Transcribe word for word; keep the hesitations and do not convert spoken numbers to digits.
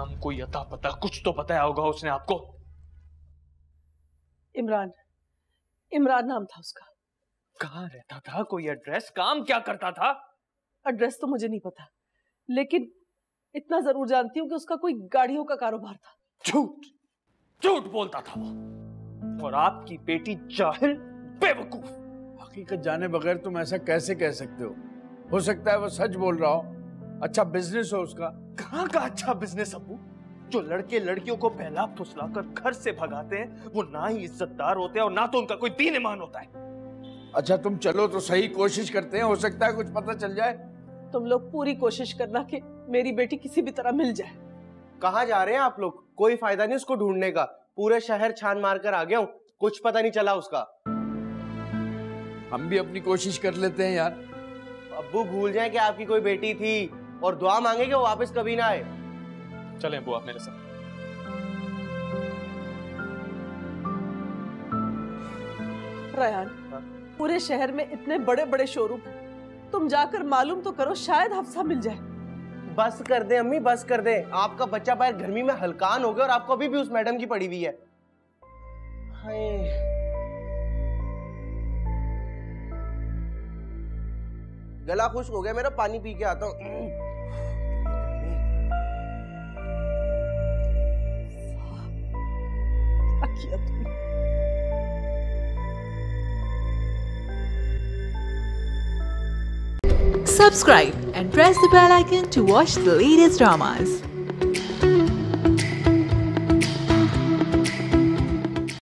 नाम, कोई अता पता कुछ तो बताया होगा उसने आपको। इमरान, इमरान नाम था उसका। कहाँ रहता था, कोई एड्रेस, काम क्या करता था? एड्रेस तो मुझे नहीं पता, लेकिन इतना जरूर जानती हूँ कि उसका कोई गाड़ियों का कारोबार था। झूठ झूठ बोलता था वो, और आपकी बेटी जाहिल बेवकूफ। हकीकत जाने बगैर तुम ऐसा कैसे कह सकते हो? हो सकता है वो सच बोल रहा हो, अच्छा बिजनेस हो उसका। कहाँ का अच्छा बिजनेस अब्बू? जो लड़के लड़कियों को पहला फुसलाकर घर से भगाते हैं वो ना ही इज्जतदार होते हैं और ना तो उनका कोई दीन ईमान होता है। अच्छा तुम चलो तो सही, कोशिश करते हैं, हो सकता है कुछ पता चल जाए। तुम लोग पूरी कोशिश करना कि मेरी बेटी किसी भी तरह मिल जाए। कहाँ जा रहे हैं आप लोग? कोई फायदा नहीं उसको ढूंढने का, पूरे शहर छान मार कर आ गया हूँ, कुछ पता नहीं चला उसका। हम भी अपनी कोशिश कर लेते हैं यार। अब्बू भूल जाए कि आपकी कोई बेटी थी और दुआ मांगे कि वो वापस कभी ना आए। चलें अब्बू आप मेरे साथ। रयान, पूरे शहर में इतने बड़े बड़े शोरूम, तुम जाकर मालूम तो करो, शायद हफ्सा मिल जाए। बस कर दे अम्मी, बस कर दे। आपका बच्चा बाहर गर्मी में हलकान हो गया और आपको अभी भी उस मैडम की पड़ी हुई है। हाय गला खुश्क हो गया मेरा, पानी पी के आता हूँ। Subscribe and press the bell icon to watch the latest dramas.